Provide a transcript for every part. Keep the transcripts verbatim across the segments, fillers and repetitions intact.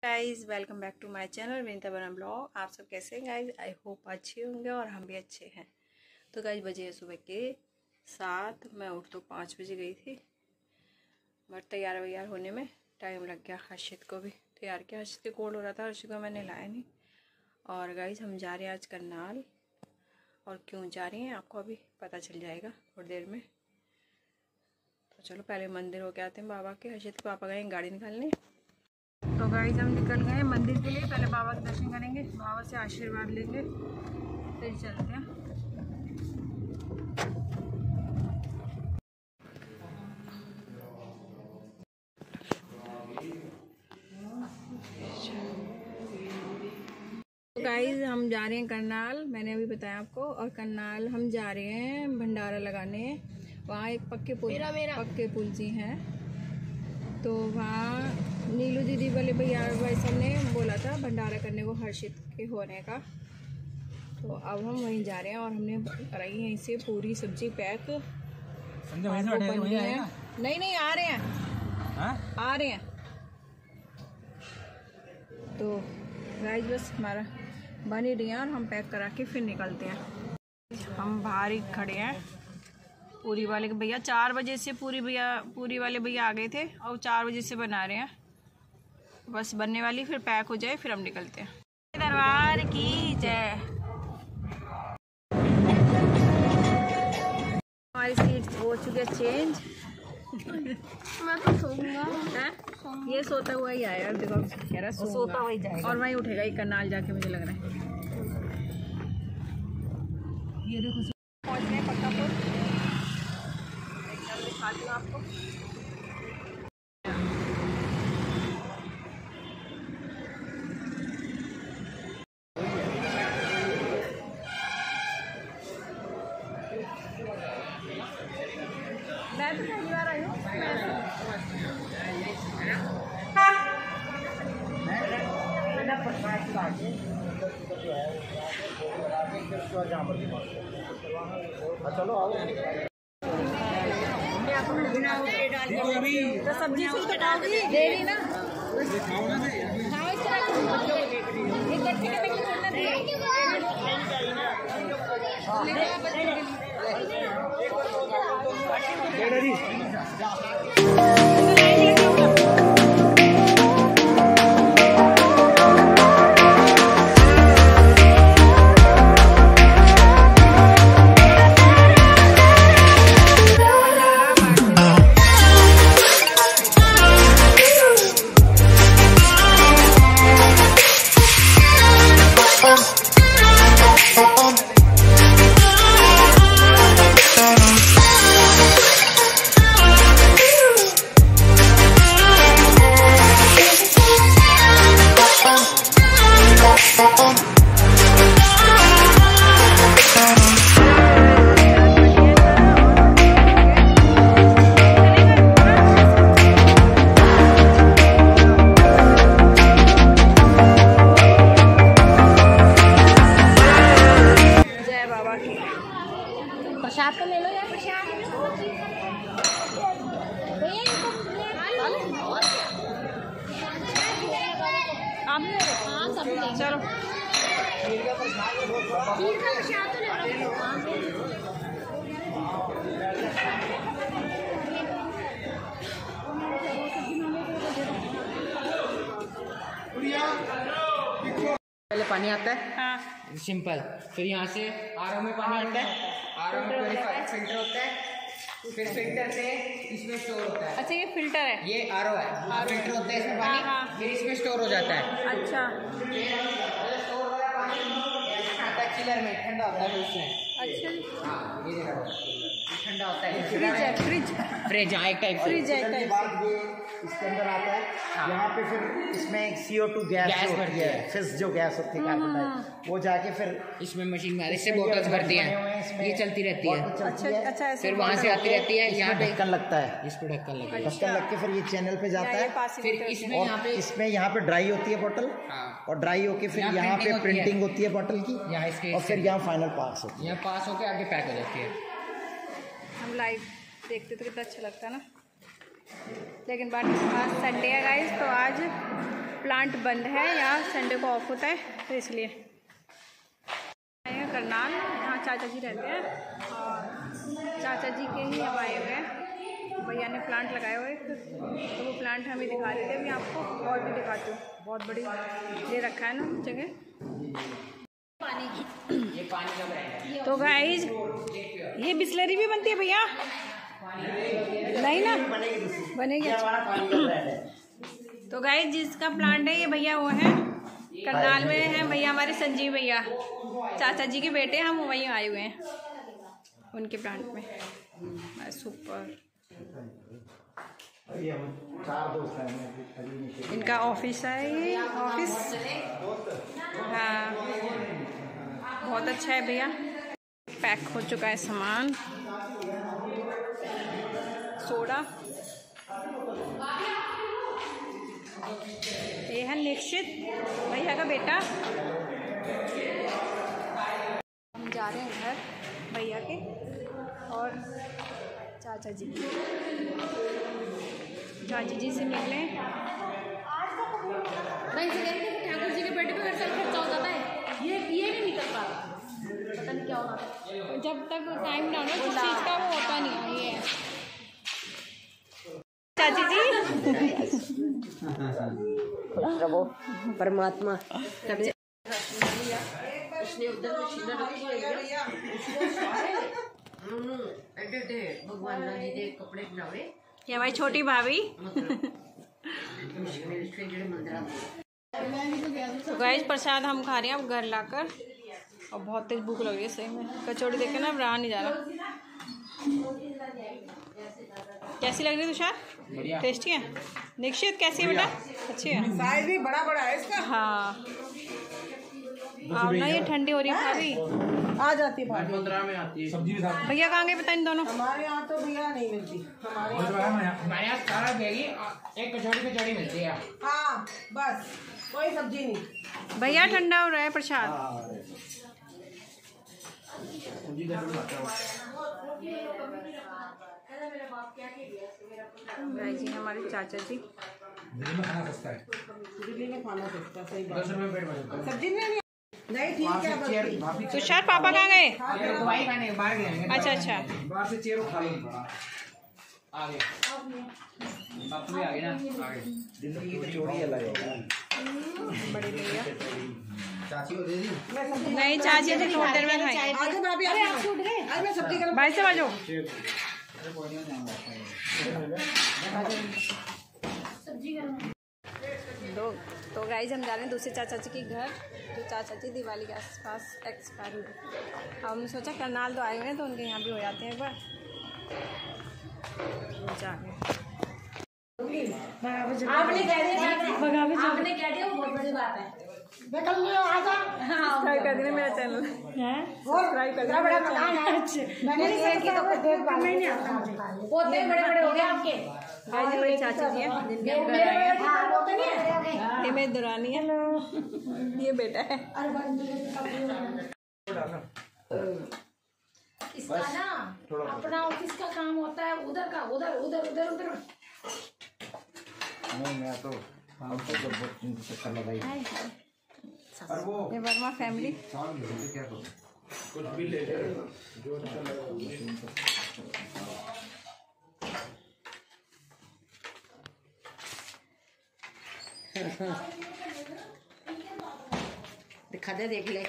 Guys welcome back to my channel Vinita बना blog. आप सब कैसे हैं गाइज? आई होप अच्छे होंगे और हम भी अच्छे हैं। तो गाइज बजे है सुबह के सात। मैं उठ तो पाँच बजे गई थी, बट तैयार वैयार होने में टाइम लग गया। हर्षित को भी तैयार किया, हर्षित के कोल्ड हो रहा था, हर्षित को मैंने लाया नहीं। और गाइज हम जा रहे हैं आज करनाल, और क्यों जा रही हैं आपको अभी पता चल जाएगा थोड़ी देर में। तो चलो पहले मंदिर होके आते हैं बाबा के। हर्षित के पापा गए गाड़ी निकालने। तो गाइस हम निकल गए मंदिर के लिए। पहले बाबा के दर्शन करेंगे, बाबा से आशीर्वाद लेंगे, फिर चलते हैं। तो गाइस हम जा रहे हैं करनाल, मैंने अभी बताया आपको। और करनाल हम जा रहे हैं भंडारा लगाने। वहाँ एक पक्के पुल पक्के पुल जी हैं, तो वहाँ नीलू दीदी वाले भैया भाई साहब ने बोला था भंडारा करने को हर्षित के होने का। तो अब हम वहीं जा रहे हैं और हमने कराई यहीं से पूरी सब्जी पैक। बनी है। नहीं नहीं आ रहे हैं हा? आ रहे हैं। तो गाइस बस हमारा बन ही रही है और हम पैक करा के फिर निकलते हैं। हम बाहर ही खड़े हैं। पूरी वाले के भैया चार बजे से पूरी भैया पूरी वाले भैया आ गए थे और चार बजे से बना रहे हैं। बस बनने वाली, फिर पैक हो जाए फिर हम निकलते हैं। दरबार की जय। हमारी सीट हो चुकी है चेंज। मैं तो सोऊंगा। ये सोता हुआ ही आया, देखो कह रहा है सोता हुआ ही जाएगा और वहीं उठेगा ही करनाल जाके, मुझे लग रहा है। ये देखो पहुंच गए पक्का पुल। एकदम दिखाती हूँ आपको। मैं तो पहली बार आई हूँ। चलो आओ। तो सब्जी से तो डाल दी दे रही ना। हाँ इस तरह इकट्ठे करने के लिए छोड़ना प्रसाद तो ले लो यार। प्रसाद हाँ सब ले चलो। प्रसाद तो ले लो। पहले पानी आता है हाँ सिंपल, फिर यहाँ से आर ओ में पानी आता है, आर ओ में प्योरीफायर फिल्टर होता है, फिर फिल्टर से इसमें स्टोर होता है। अच्छा ये फिल्टर है, ये आर ओ है, फिल्टर होता है इसमें पानी। हाँ, हाँ। फिर इसमें स्टोर हो जाता है। अच्छा स्टोर वाला पानी आता है चिलर में, ठंडा होता है उसमें। अच्छा हाँ ये देखो ठंडा होता है। फ्रिज है, फ्रिज फ्रिज हाँ एक टाइप से। फ्रिज है एक टाइप से। ये इसके अंदर आता है। हाँ। यहाँ पे फिर इसमें C O two gas gas होती भरती है, है। फिर जो गैस होती है कार्बन डाइऑक्साइड, वो जाके फिर इसमें मशीन में इससे इसमें बोतल्स ये भरती बने हुए हैं, हैं, इसमें ये चलती रहती है। बॉटल चलती अच्छा है। अच्छा ऐसे फिर वहाँ से आती रहती है, यहाँ पे ढक्कन लगता है, इस पे ढक्कन लगे। ढक्कन लग के फिर ये चैनल पे जाता ये है। पास ही फिर होते हैं। इसमें और यहाँ पे इसमें यहाँ पे ड्राई होती है बोतल, हाँ। और ड्राई होके फिर यहाँ यहाँ पे printing होती है। प्रिंटिंग होती है बोतल की, यहाँ इसके और फिर यहाँ फाइनल पास होती है। यहाँ पास होके आगे पैक हो जाती है। हम लाइव देखते तो कितना अच्छा लगता है ना। लेकिन बाकी आज संडे है गाइस, तो आज प्लांट बंद है, यहाँ संडे को ऑफ होता है तो इसलिए आए हैं करनाल। यहाँ चाचा जी रहते हैं और चाचा जी के ही हम आए हुए हैं। भैया ने प्लांट लगाए हुए तो वो प्लांट हमें दिखा रहे थे। अभी आपको और भी दिखाती हूँ, बहुत बड़ी ले रखा है ना जगह पानी। ये पानी का ब्रांड है। तो गाइज ये बिस्लरी भी बनती है भैया? नहीं ना बनेगी। तो गाइज जिसका प्लांट है ये भैया वो है करनाल में है भैया हमारे संजीव भैया, चाचा जी के बेटे। हम वहीं आए हुए हैं उनके प्लांट में। सुपर। इनका ऑफिस है, ये ऑफिस। हाँ बहुत अच्छा है भैया। पैक हो चुका है सामान। सोडा ये है निश्चित भैया का बेटा। हम जा रहे हैं घर भैया के और चाचा जी चाचा जी से मिलने। भाई से कहते हैं ठाकुर जी के बेटे पे हर साल खर्चा हो जाता है, ये ये नहीं निकल पाता, पता नहीं क्या हो रहा है। जब तक टाइम ना हो जिस चीज़ का वो होता नहीं है। ये चाची जी प्रभु परमात्मा भगवान जी के कपड़े बनावे। ये हमारी छोटी भाभी। तो गाइस प्रसाद हम खा रहे हैं अब घर लाकर और बहुत तेज भूख लग रही है सही में। कचौड़ी देख के ना रहा नहीं जा रहा। कैसी लग रही है तुषार? टेस्टी है। निश्चित कैसी है बेटा? अच्छी है। साइज भी बड़ा बड़ा है इसका। हाँ अब ना ये ठंडी हो रही है भाभी। आ जाती है भाभी। पंद्रह में आती है सब्जी भी। भैया कहाँ गए पता नहीं दोनों? हमारे यहाँ तो भैया नहीं मिलती। हमारे यहाँ हमारे यहाँ सारा देगी, एक कचौड़ी कचौड़ी मिलती है। हाँ बस कोई सब्जी नहीं। भैया ठंडा हो रहा है प्रसाद। भाई जी हमारे चाचा जी। दिल्ली में खाना सस्ता है। दिल्ली में खाना सस्ता, सही बात। दस रुपये में पेट भर जाता है। सब्जी नहीं नहीं ठीक है बस। तुषार पापा कहाँ गए? भाई खाने बाहर गए। अच्छा अच्छा बाहर से चेयर उठा लो। आ गए बापू भी आ गए ना। आ गए। दिल्ली की कचौड़ी अलग है। बड़े भैया चाची को दे दी। नहीं चाची जी थोड़ी देर में खाएंगे। आगे भाभी अरे आप छूट गए। अरे मैं सब्जी गरम। भाई से बाजो। दो तो गाइस हम जा रहे हैं दूसरे चाचा जी के घर, जो चाचा जी दिवाली के आसपास एक्सपायर हुए। हम सोचा करनाल तो आए हुए हैं तो उनके यहाँ भी हो जाते हैं एक बार। जा आपने कह दिया आपने कह दिया बहुत बड़ी बात है। कल आ जा। सब्सक्राइब कर देना मेरा चैनल है। सब्सक्राइब कर देना बड़ा मेरा मकान चैनल। है। मैंने एक ही तो देख पाई नहीं आता मुझे। पोते बड़े बड़े हो गए आपके। भाई जी मेरी चाची जी है जिनके हम घर आए हैं। हाँ बोलते नहीं है। ये मेरी दुरानी है, ये बेटा है। इसका ना अपना ऑफिस का काम होता है, उधर का उधर उधर उधर उधर। नहीं मैं तो हम तो जब बहुत चक्कर लगाई। और वो ये वर्मा फैमिली। साल में क्या करो कुछ भी ले ले जो अच्छा लगे। दिखा दे देख ले।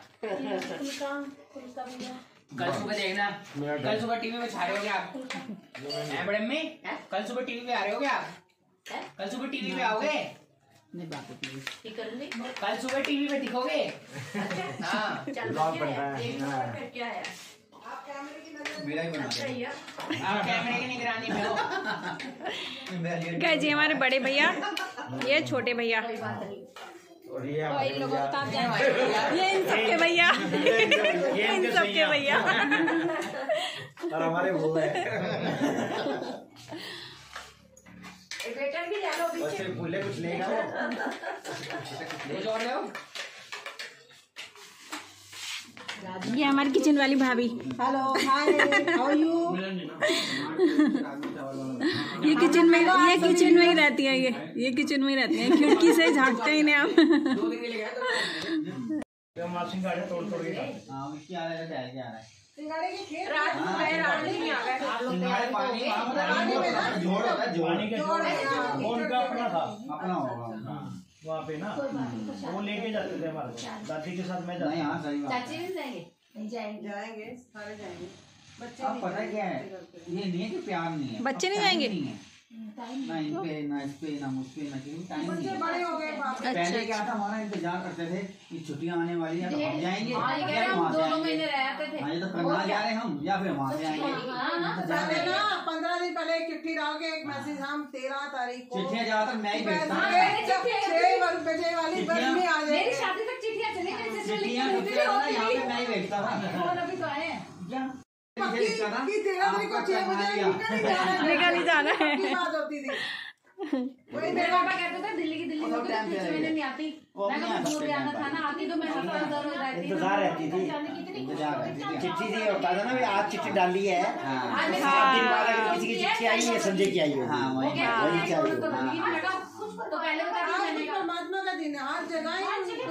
कल सुबह देखना, कल सुबह टीवी में छा रहे होगे आप। हैं बड़े अम्मी, कल सुबह टीवी पे आ रहे होगे आप? कल सुबह टीवी पे आओगे? नहीं बात होती कल सुबह टीवी पे दिखोगे? हाँ ब्लॉग बन रहा है। क्या है? मेरा ही बना है। आप कैमरे की निगरानी में हो। क्या जी हमारे बड़े भैया, ये छोटे भैया, और ये तो इन लोगों को आप जानते, ये इन सबके भैया, ये इन सबके भैया और हमारे वो है। वेटर भी जानो और सिर्फ बोले कुछ लेगा कुछ और ले आओ। ये हमारी किचन वाली भाभी। Hello hi how are you. ये किचन में ये किचन में ही रहती है। ये ये किचन में ही रहती है, खिड़की से झांकते ही नहीं आप। तोड़ तोड़ के हाँ उसकी आ रहा है क्या क्या आ रहा है सिंगाड़े के खेत रात में गए, रात में नहीं आ गए। सिंगाड़े पानी जोड़ होता है जोड़ वो उनका अपना था, अपना होगा वहाँ पे ना वो लेके जाते थे हमारे दादी के साथ। मैं जाता नहीं हाँ सही बात चाची भी जाएंगे नहीं जाएंगे जाएंगे सारे जाएंगे। बच्चे अब पता क्या है ये नहीं है कि प्यार नहीं है, बच्चे अब नहीं टाइम जाएंगे? नहीं है। ना इन पे ना इस पे ना मुझ पे ना किसी टाइम नहीं बच्चे है। बड़े हो गए बाप रे। पहले क्या था हमारा इंतजार करते थे कि छुट्टियां आने वाली हैं तो हम जाएंगे हाँ ये कह या रहे फिर हम वहाँ से दो दो आएंगे। महीने रहते थे। हाँ ये तो करना जा रहे हैं हम या फिर वहाँ से आएंगे। पहले ना पंद्रह दिन पहले एक चिट्ठी डाल के एक मैसेज हम तेरह तारीख को चिट्ठियाँ ज्यादातर मैं ही भेजता हूँ। छह बजे वाली बस में आ मेरी जाएंगे। शादी तक चिट्ठियाँ चली गई। चिट्ठियाँ सबसे ज्यादा ना यहाँ पे मैं ही भेजता था। और अभी तो आए हैं। पक्की कि तेरह तारीख को छह बजे निकल ही जाना है। निकल ही जाना है। पक्की बात होती थी। वही मेरे पापा कहते थे दिल्ली की दिल्ली वो में टाइम पे कुछ महीने नहीं आती। वो मैं नहीं आ तो दूर सकते जाना टाइम था ना, आती तो मैं हफ्ता दर रोज रहती। इंतजार रहती थी। इंतजार रहती थी। चिट्ठी से ये होता था ना भी आज चिट्ठी डाली है, हाँ सात दिन बाद अगर किसी की चिट्ठी आई है समझे की आई हाँ होगी। वही वही चाहिए। तो पहले बता दी आज मैंने तो परमात्मा का दिन है, हर जगह ही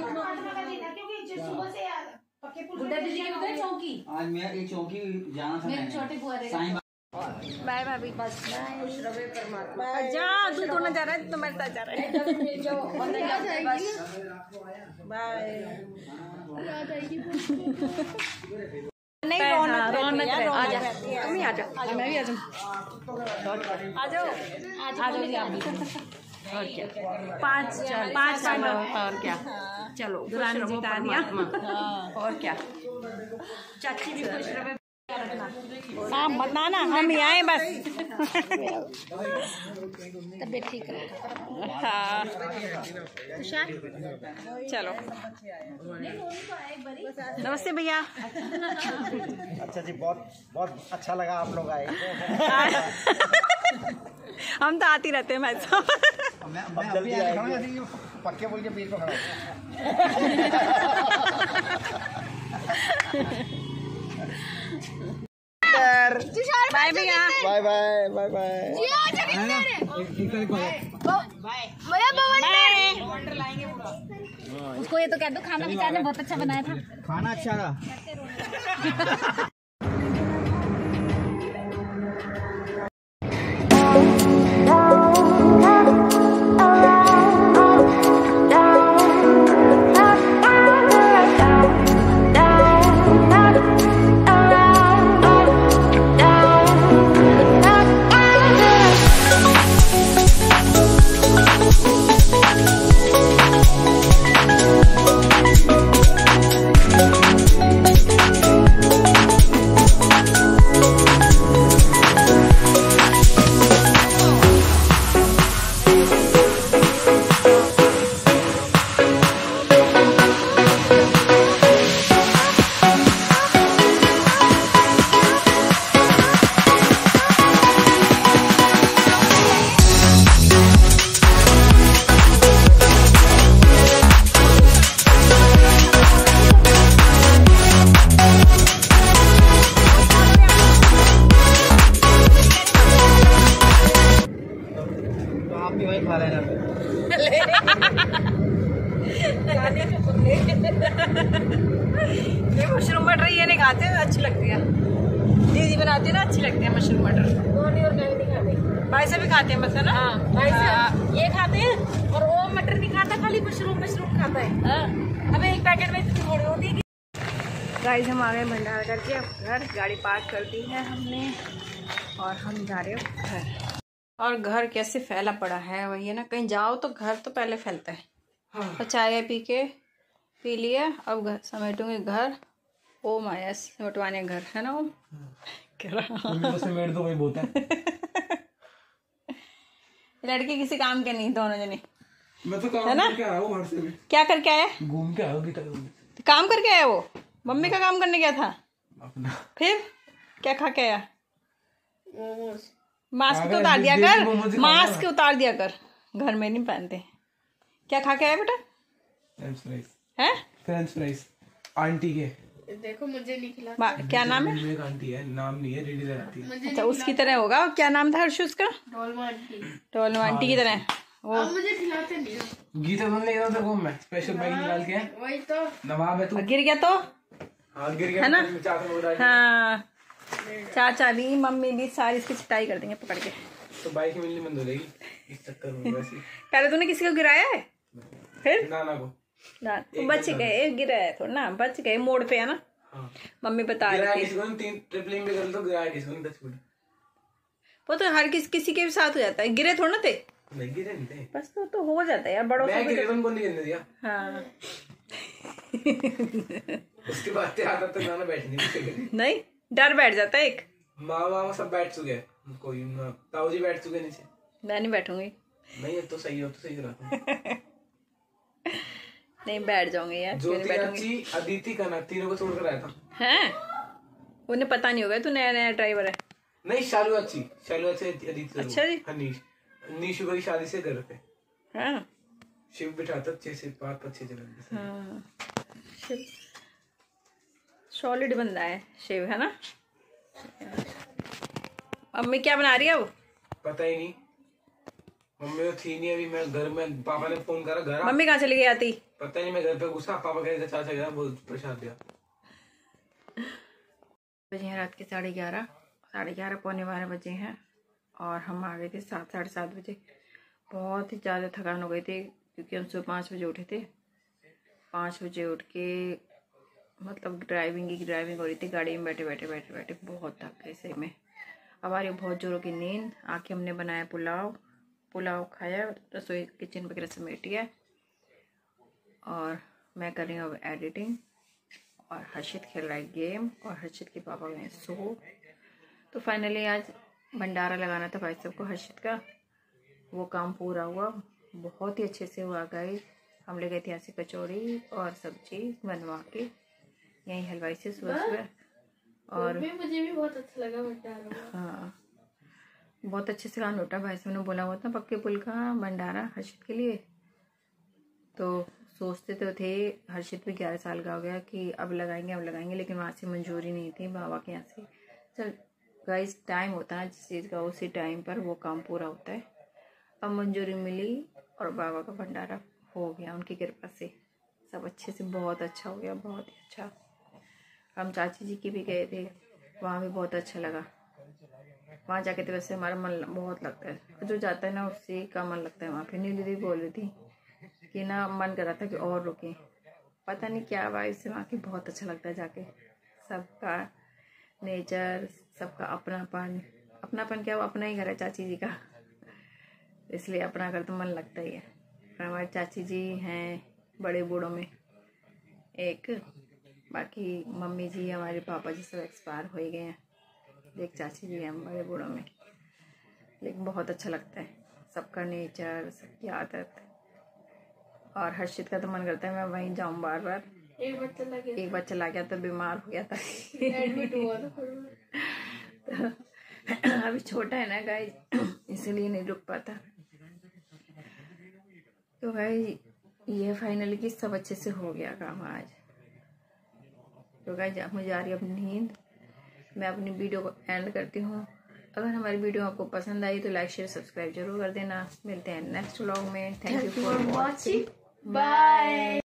बुड्ढा दीदी के उधर चौकी। आज मैं एक चौकी जाना था मेरे मैंने। छोटे बुआ रे साईं बाय भाभी। खुश रहे परमात्मा। जा तू तो ना जा रहा है, तुम्हारे साथ जा रहा है। बाय। नहीं रौनक रौनक आ जा तुम ही आ जाओ, मैं भी आ जाऊँ। आ जाओ आ जाओ जी आप भी। और क्या पाँच पाँच साल और क्या चलो दुरानी जिता दिया और क्या। चाची भी खुश रहे। हाँ बताना हम ही आए बस। तबीयत ठीक रहे। हाँ चलो नमस्ते भैया। अच्छा जी बहुत बहुत अच्छा लगा आप लोग आए। हम तो आती रहते हैं भाई साहब। मैं मैं जल्दी आया हूँ ऐसे पक्के बोल के बीच में खड़ा बाय भैया। Bye bye bye bye. उसको ये तो कह दो खाना बेचारे ने बहुत अच्छा बनाया था। खाना अच्छा था। ये मशरूम मटर ये नहीं खाते, अच्छी लगती है। दीदी बनाती है ना, अच्छी लगती है मशरूम मटर। धोनी और कहीं नहीं खाते। भाई से भी खाते हैं बस है ना। हाँ भाई साहब ये खाते हैं और वो मटर नहीं खाता, खाली मशरूम मशरूम खाता है। हाँ। अब एक पैकेट में इतनी थोड़ी होती है। गाइस हम आ गए भंडार करके, अब घर गाड़ी पार्क कर दी है हमने और हम जा रहे हो घर। और घर कैसे फैला पड़ा है, वही है ना, कहीं जाओ तो घर तो पहले फैलता है। हाँ। तो चाय पी के पी लिए, अब घर समेटूंगे घर। ओम आया समेटवाने घर है ना ओम। कह रहा समेट दो वही बहुत है। लड़के किसी काम के नहीं, दोनों जने। मैं तो काम है ना? करके आया हूँ घर से भी। क्या करके आया? घूम के आया हूँ तक तो काम करके आया वो? मम्मी का काम करने गया था? अपना। फिर क्या खा के आया? मास्क अगर तो उतार दिया देसी मोमोज कर, ही खाना मास्क उतार दिया कर, घर में नहीं पहनते। क्या खा के आया बेटा? French fries. हैं? फ्रेंच फ्राइज आंटी के। देखो मुझे नहीं खिला। बा- क्या नाम है? विवेक आंटी है, नाम नहीं है, रेडी लगाती है। अच्छा उसकी तरह होगा। क्या नाम था हर्षु उसका? डोलमा आंटी। डोलमा आंटी की तरह वो। अब मुझे खिलाते नहीं हो। गीता तुम ले जाओ तेरे मैं स्पेशल बैग निकाल के। वही तो नवाब है तू। गिर गया तो हाँ गिर गया है ना? चाचा हाँ चाचा भी मम्मी भी सारी इसकी चिटाई कर देंगे पकड़ के। तो बाइक ही मिलनी बंद हो जाएगी इस चक्कर में। वैसे पहले तूने किसी को गिराया है? फिर नाना को ना तुम बच गए। गिरा है थोड़ा ना, बच गए। मोड़ पे है ना। हाँ। मम्मी बता गिराया रही थी। किसी को नहीं, तीन ट्रिपलिंग भी कर तो गिराया किसी को नहीं, दस फुट। वो तो हर किस किसी के भी साथ हो जाता है। गिरे थोड़ा ना थे, नहीं गिरे नहीं थे। बस तो, तो हो जाता है यार बड़ों से मैं भी। गिरे तुमको नहीं गिरने दिया। हाँ उसके बाद तेरा आदत तो गाना बैठ नहीं। नहीं डर बैठ जाता है एक। माँ माँ सब बैठ चुके हैं, कोई ताऊ जी बैठ चुके नीचे। मैं नहीं बैठूंगी। नहीं अब तो सही हो, तो सही करा। नहीं बैठ जाऊंगी यार, क्यों नहीं ज्योति बैठूंगी। अच्छी अदिति का ना तीनों को छोड़ कर आया था। हैं उन्हें पता नहीं होगा तू नया नया ड्राइवर है। नहीं शालू अच्छी, शालू अच्छी अदिति। अच्छा जी। हाँ नीश नीशु की शादी से घर पे हाँ शिव बिठाता छह से पाँच पाँच छह जगह। हाँ शिव सॉलिड बंदा है शिव, है ना। मम्मी क्या बना रही है वो? पता ही नहीं, मम्मी तो थी नहीं अभी। मैं घर में, पापा ने फोन करा घर आ। मम्मी कहाँ चली गई आती? पता नहीं, मैं घर पे घुसा, पापा कह रहे थे चाचा गया, वो प्रसाद दिया। बजे हैं रात के साढ़े ग्यारह साढ़े ग्यारह पौने बारह बजे हैं और हम आ गए थे सात साढ़े सात बजे। बहुत ही ज़्यादा थकान हो गई थी क्योंकि हम सुबह पाँच बजे उठे थे। पाँच बजे उठ के मतलब ड्राइविंग की ड्राइविंग हो रही थी, गाड़ी में बैठे बैठे बैठे बैठे बहुत थक गए सही में। अब आ रही बहुत जोरों की नींद। आके हमने बनाया पुलाव पुलाव खाया, रसोई किचन वगैरह समेटी है और मैं कर रही हूँ अब एडिटिंग। और हर्षित खेल रहा है गेम और हर्षित के पापा गए सो। तो फाइनली आज भंडारा लगाना था भाई साहब को हर्षित का, वो काम पूरा हुआ, बहुत ही अच्छे से हुआ गाइस। हम ले गए थे यहाँ से कचौड़ी और सब्जी बनवा के यहीं हलवाई से सुबह सुबह। और भी मुझे भी बहुत अच्छा लगा भंडारा। हाँ बहुत अच्छे से काम लौटा। भाई साहब ने बोला हुआ था पक्के पुल का भंडारा हर्षित के लिए। तो सोचते तो थे, हर्षित भी ग्यारह साल का हो गया कि अब लगाएंगे अब लगाएंगे, लेकिन वहाँ से मंजूरी नहीं थी बाबा के यहाँ से। चल गाइस टाइम होता है जिस चीज़ का उसी टाइम पर वो काम पूरा होता है। अब मंजूरी मिली और बाबा का भंडारा हो गया उनकी कृपा से, सब अच्छे से बहुत अच्छा हो गया, बहुत ही अच्छा। हम चाची जी की भी गए थे, वहाँ भी बहुत अच्छा लगा। वहाँ जाके तो वैसे हमारा मन बहुत लगता है, जो जाता है ना उससे का मन लगता है वहाँ पे। नीली दीदी बोल रही थी कि ना मन कर रहा था कि और रुके, पता नहीं क्या वाइब से वहाँ की बहुत अच्छा लगता है जाके। सबका नेचर, सबका अपनापन, अपनापन क्या वो अपना ही घर है चाची जी का, इसलिए अपना घर तो मन लगता ही है। और हमारे चाची जी हैं बड़े बूढ़ों में एक, बाकी मम्मी जी हमारे पापा जी सब एक्सपायर हो ही गए हैं, एक चाची जी हैं बड़े बूढ़ों में। लेकिन बहुत अच्छा लगता है सबका नेचर, सबकी आदत। और हर्षित का तो मन करता है मैं वहीं जाऊं बार बार। एक बार चला गया एक बार चला गया तो बीमार हो गया था एडमिट हुआ था। तो अभी छोटा है ना गाइस, इसीलिए नहीं रुक पाता। तो गाइस ये फाइनली कि सब अच्छे से हो गया काम आज। तो गाइस मुझे आ रही है अब नींद, मैं अपनी वीडियो को एंड करती हूँ। अगर हमारी वीडियो आपको पसंद आई तो लाइक शेयर सब्सक्राइब जरूर कर देना। मिलते हैं नेक्स्ट व्लॉग में। Thank you for watching, bye.